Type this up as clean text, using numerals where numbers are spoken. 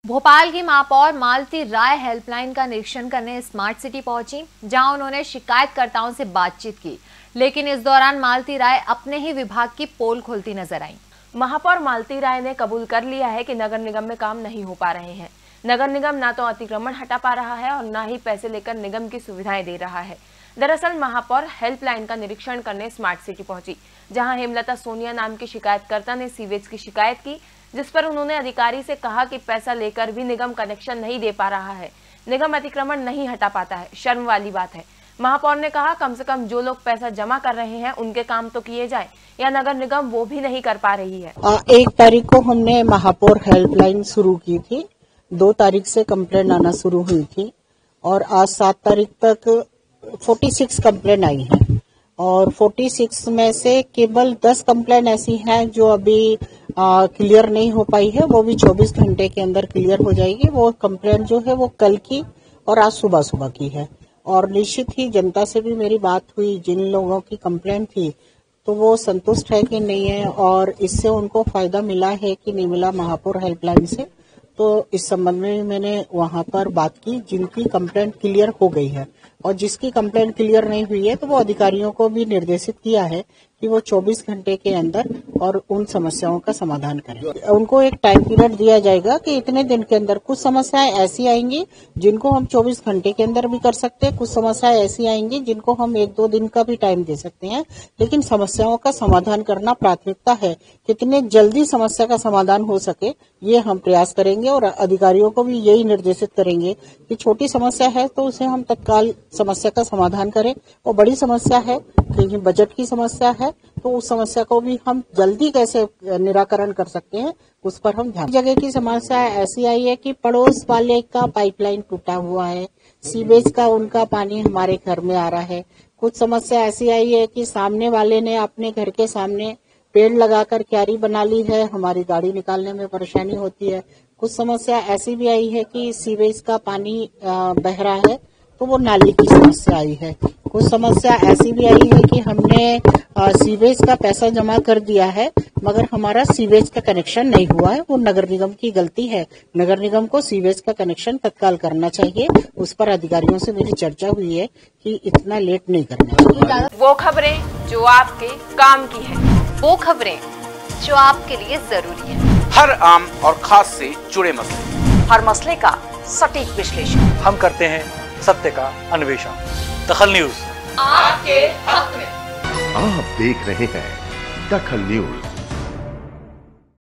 भोपाल की महापौर मालती राय हेल्पलाइन का निरीक्षण करने स्मार्ट सिटी पहुंची, जहां उन्होंने शिकायतकर्ताओं से बातचीत की, लेकिन इस दौरान मालती राय अपने ही विभाग की पोल खोलती नजर आईं। महापौर मालती राय ने कबूल कर लिया है कि नगर निगम में काम नहीं हो पा रहे हैं। नगर निगम ना तो अतिक्रमण हटा पा रहा है और ना ही पैसे लेकर निगम की सुविधाएं दे रहा है। दरअसल महापौर हेल्पलाइन का निरीक्षण करने स्मार्ट सिटी पहुंची, जहां हेमलता सोनिया नाम की शिकायतकर्ता ने सीवेज की शिकायत की, जिस पर उन्होंने अधिकारी से कहा कि पैसा लेकर भी निगम कनेक्शन नहीं दे पा रहा है, निगम अतिक्रमण नहीं हटा पाता है। शर्म वाली बात है। महापौर ने कहा कम से कम जो लोग पैसा जमा कर रहे हैं उनके काम तो किए जाए, या नगर निगम वो भी नहीं कर पा रही है। 1 तारीख को हमने महापौर हेल्पलाइन शुरू की थी, 2 तारीख से कंप्लेंट आना शुरू हुई थी और आज 7 तारीख तक 46 कंप्लेंट आई है और 46 में से केवल 10 कंप्लेंट ऐसी हैं जो अभी क्लियर नहीं हो पाई है। वो भी 24 घंटे के अंदर क्लियर हो जाएगी। वो कंप्लेंट जो है वो कल की और आज सुबह सुबह की है। और निश्चित ही जनता से भी मेरी बात हुई, जिन लोगों की कंप्लेंट थी तो वो संतुष्ट है कि नहीं है और इससे उनको फायदा मिला है कि नहीं मिला महापौर हेल्पलाइन से। तो इस संबंध में मैंने वहां पर बात की जिनकी कंप्लेंट क्लियर हो गई है, और जिसकी कंप्लेंट क्लियर नहीं हुई है तो वो अधिकारियों को भी निर्देशित किया है कि वो 24 घंटे के अंदर और उन समस्याओं का समाधान करें। उनको एक टाइम पीरियड दिया जाएगा कि इतने दिन के अंदर कुछ समस्याएं ऐसी आएंगी जिनको हम 24 घंटे के अंदर भी कर सकते हैं, कुछ समस्याएं ऐसी आएंगी जिनको हम 1-2 दिन का भी टाइम दे सकते हैं, लेकिन समस्याओं का समाधान करना प्राथमिकता है। कितने जल्दी समस्या का समाधान हो सके ये हम प्रयास करेंगे और अधिकारियों को भी यही निर्देशित करेंगे कि छोटी समस्या है तो उसे हम तत्काल समस्या का समाधान करें, और बड़ी समस्या है कहीं बजट की समस्या है तो उस समस्या को भी हम जल्दी कैसे निराकरण कर सकते हैं उस पर हम ध्यान। जगह की समस्या ऐसी आई है कि पड़ोस वाले का पाइपलाइन टूटा हुआ है, सीवेज का उनका पानी हमारे घर में आ रहा है। कुछ समस्या ऐसी आई है कि सामने वाले ने अपने घर के सामने पेड़ लगाकर क्यारी बना ली है, हमारी गाड़ी निकालने में परेशानी होती है। कुछ समस्या ऐसी भी आई है कि सीवेज का पानी बह रहा है तो वो नाली की समस्या आई है। कुछ समस्या ऐसी भी आई है कि हमने सीवेज का पैसा जमा कर दिया है मगर हमारा सीवेज का कनेक्शन नहीं हुआ है। वो नगर निगम की गलती है। नगर निगम को सीवेज का कनेक्शन तत्काल करना चाहिए। उस पर अधिकारियों से मेरी चर्चा हुई है कि इतना लेट नहीं करना चाहिए। वो खबरें जो आपके काम की है, वो खबरें जो आपके लिए जरूरी है, हर आम और खास से जुड़े मसले, हर मसले का सटीक विश्लेषण हम करते हैं, सत्य का अन्वेषण। दखल न्यूज आपके हक में। आप देख रहे हैं दखल न्यूज।